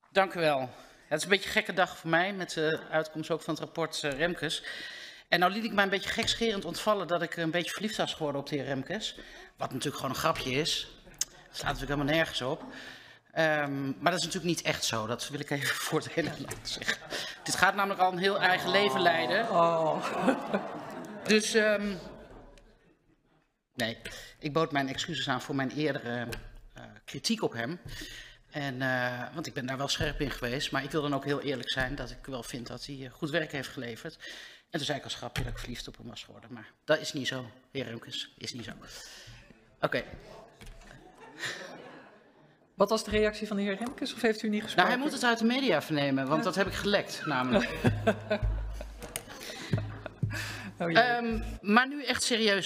Dank u wel. Het is een beetje een gekke dag voor mij, met de uitkomst ook van het rapport Remkes. En nou liet ik mij een beetje gekscherend ontvallen dat ik een beetje verliefd was geworden op de heer Remkes. Wat natuurlijk gewoon een grapje is. Dat slaat natuurlijk helemaal nergens op. Maar dat is natuurlijk niet echt zo. Dat wil ik even voor het hele land zeggen. Dit gaat namelijk al een heel eigen leven leiden. Dus, nee, ik bood mijn excuses aan voor mijn eerdere kritiek op hem. Want ik ben daar wel scherp in geweest, maar ik wil dan ook heel eerlijk zijn dat ik wel vind dat hij goed werk heeft geleverd. En toen zei ik als grapje dat ik verliefd op hem was geworden, maar dat is niet zo, heer Remkes, is niet zo. Oké. Wat was de reactie van de heer Remkes, of heeft u niet gesproken? Nou, hij moet het uit de media vernemen, want dat heb ik gelekt namelijk. Maar nu echt serieus.